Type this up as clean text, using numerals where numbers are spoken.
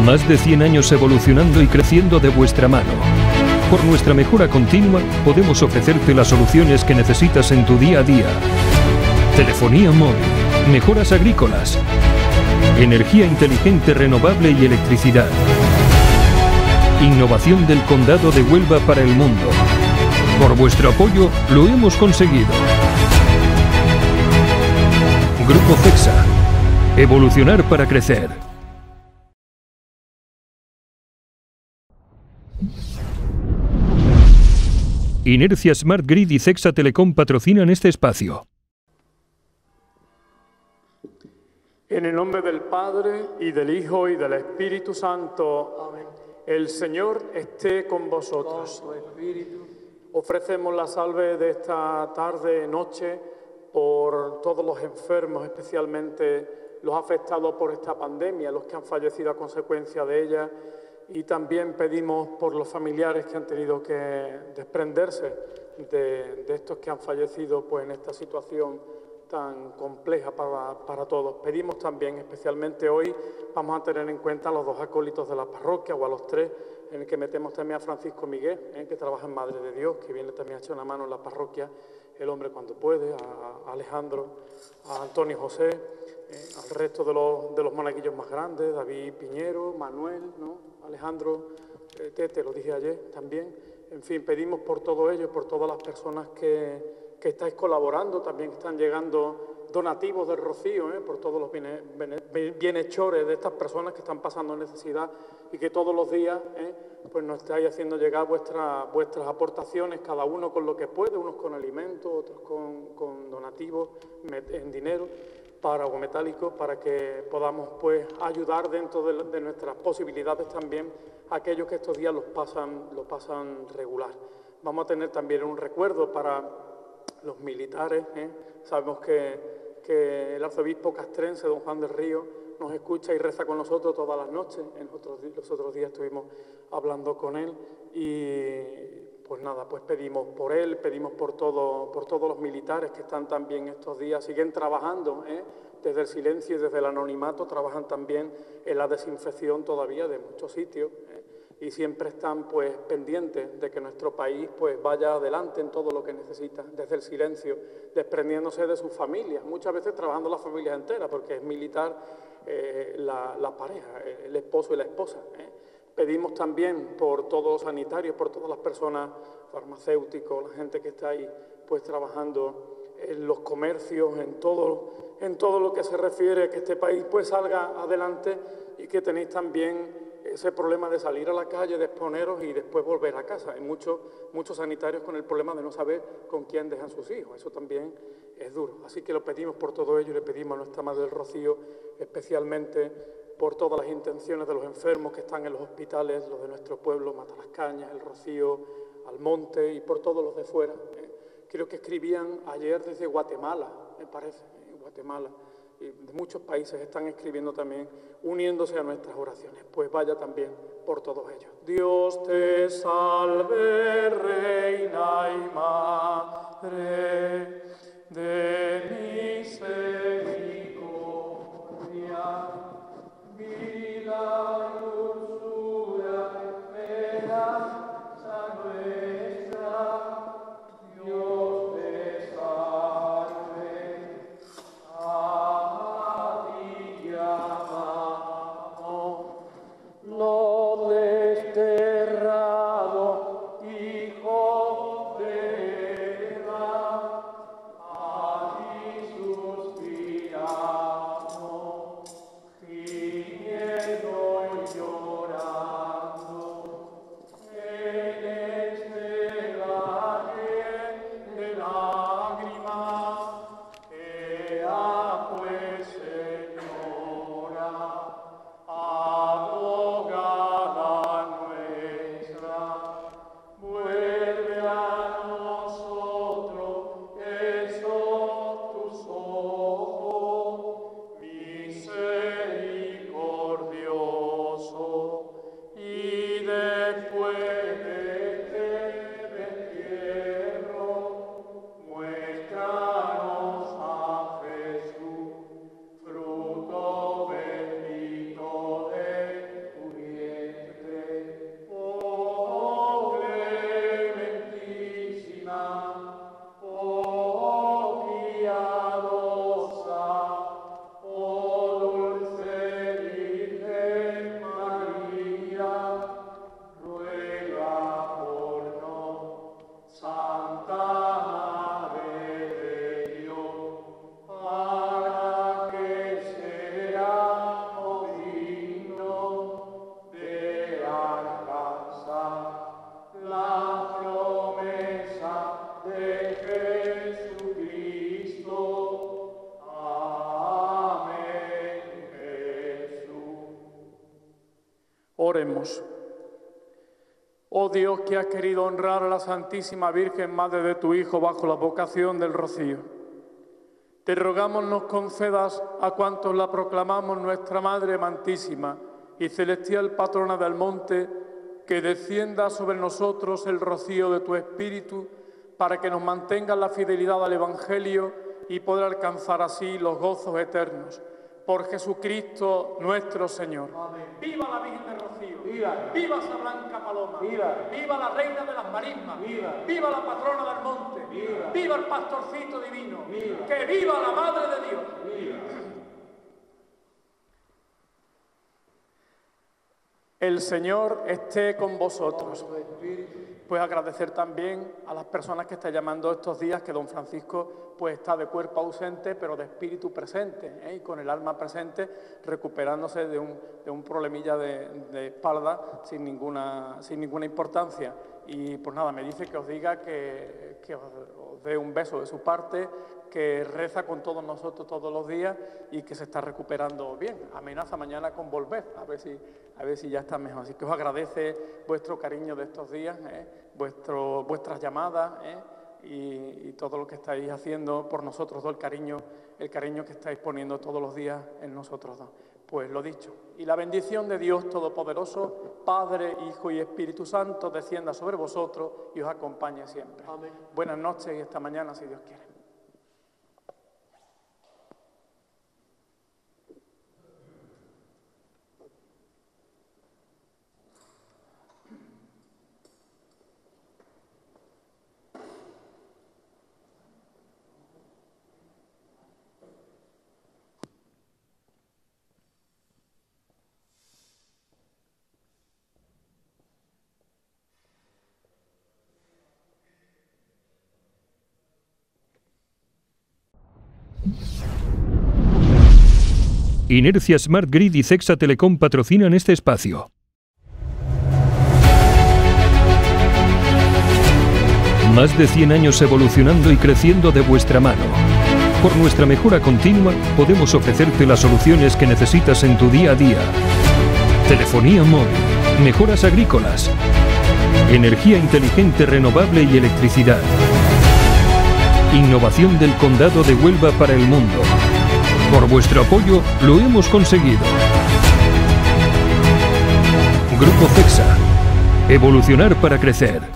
Más de 100 años evolucionando y creciendo de vuestra mano. Por nuestra mejora continua, podemos ofrecerte las soluciones que necesitas en tu día a día. Telefonía móvil, mejoras agrícolas, energía inteligente renovable y electricidad. Innovación del Condado de Huelva para el mundo. Por vuestro apoyo, lo hemos conseguido. Grupo CEXA. Evolucionar para crecer. Inercia Smart Grid y CEXA Telecom patrocinan este espacio. En el nombre del Padre, y del Hijo, y del Espíritu Santo. Amén. El Señor esté con vosotros. Con tu espíritu. Ofrecemos la salve de esta tarde, noche, por todos los enfermos, especialmente los afectados por esta pandemia, los que han fallecido a consecuencia de ella. Y también pedimos por los familiares que han tenido que desprenderse de estos que han fallecido pues, en esta situación tan compleja para todos. Pedimos también, especialmente hoy, vamos a tener en cuenta a los 2 acólitos de la parroquia, o a los 3, en el que metemos también a Francisco Miguel, que trabaja en Madre de Dios, que viene también a echar una mano en la parroquia, el hombre cuando puede, a Alejandro, a Antonio José, al resto de los monaguillos más grandes, David Piñero, Manuel, ¿no? Alejandro, Tete, lo dije ayer también. En fin, pedimos por todo ello, por todas las personas que estáis colaborando, también están llegando donativos del Rocío, por todos los bienhechores de estas personas que están pasando necesidad y que todos los días pues nos estáis haciendo llegar vuestras aportaciones, cada uno con lo que puede, unos con alimentos, otros con donativos en dinero o metálicos, para que podamos pues ayudar dentro de nuestras posibilidades también a aquellos que estos días lo pasan regular. Vamos a tener también un recuerdo para los militares. Sabemos que el arzobispo castrense, don Juan del Río, nos escucha y reza con nosotros todas las noches. Los otros días estuvimos hablando con él y pues nada, pues pedimos por él, pedimos por todos los militares que están también estos días, siguen trabajando desde el silencio y desde el anonimato, trabajan también en la desinfección todavía de muchos sitios. Y siempre están pues pendientes de que nuestro país pues vaya adelante en todo lo que necesita, desde el silencio, desprendiéndose de sus familias, muchas veces trabajando las familias enteras, porque es militar la pareja, el esposo y la esposa. Pedimos también por todos los sanitarios, por todas las personas farmacéuticos, la gente que está ahí pues trabajando en los comercios, en todo lo que se refiere a que este país pues salga adelante, y que tenéis también ese problema de salir a la calle, de exponeros y después volver a casa. Hay muchos sanitarios con el problema de no saber con quién dejan sus hijos. Eso también es duro. Así que lo pedimos por todo ello y le pedimos a nuestra Madre del Rocío, especialmente por todas las intenciones de los enfermos que están en los hospitales, los de nuestro pueblo, Matalascañas, El Rocío, Almonte, y por todos los de fuera. Creo que escribían ayer desde Guatemala, me parece, Guatemala. Y de muchos países están escribiendo también, uniéndose a nuestras oraciones. Pues vaya también por todos ellos. Dios te salve, Reina y Madre de misericordia, vida, dulzura, esperanza nuestra. Dios te salve. No desterrado Hijo de Eva, a ti Oremos. Oh Dios, que has querido honrar a la Santísima Virgen, Madre de tu Hijo, bajo la vocación del rocío, te rogamos nos concedas a cuantos la proclamamos nuestra Madre amantísima y celestial patrona del monte, que descienda sobre nosotros el rocío de tu Espíritu, para que nos mantenga la fidelidad al Evangelio y poder alcanzar así los gozos eternos. Por Jesucristo nuestro Señor. Amén. ¡Viva la Virgen del Rocío! ¡Viva! ¡Viva esa blanca paloma! ¡Viva! ¡Viva la Reina de las Marismas! ¡Viva! ¡Viva la patrona del monte! ¡Viva! ¡Viva el pastorcito divino! ¡Viva! ¡Que viva la Madre de Dios! ¡Viva! El Señor esté con vosotros. Pues agradecer también a las personas que están llamando estos días que don Francisco pues está de cuerpo ausente pero de espíritu presente, y con el alma presente, recuperándose de un problemilla de espalda sin ninguna importancia. Y pues nada, me dice que os diga que os dé un beso de su parte, que reza con todos nosotros todos los días y que se está recuperando bien. Amenaza mañana con volver, a ver si ya está mejor. Así que os agradece vuestro cariño de estos días, vuestras llamadas, y todo lo que estáis haciendo por nosotros dos, el cariño que estáis poniendo todos los días en nosotros dos. Pues lo dicho, y la bendición de Dios Todopoderoso, Padre, Hijo y Espíritu Santo, descienda sobre vosotros y os acompañe siempre. Amén. Buenas noches y hasta mañana, si Dios quiere. Inercia Smart Grid y Cexa Telecom patrocinan este espacio. Más de 100 años evolucionando y creciendo de vuestra mano. Por nuestra mejora continua, podemos ofrecerte las soluciones que necesitas en tu día a día. Telefonía móvil, mejoras agrícolas, energía inteligente renovable y electricidad. Innovación del Condado de Huelva para el mundo. Por vuestro apoyo, lo hemos conseguido. Grupo Cexa. Evolucionar para crecer.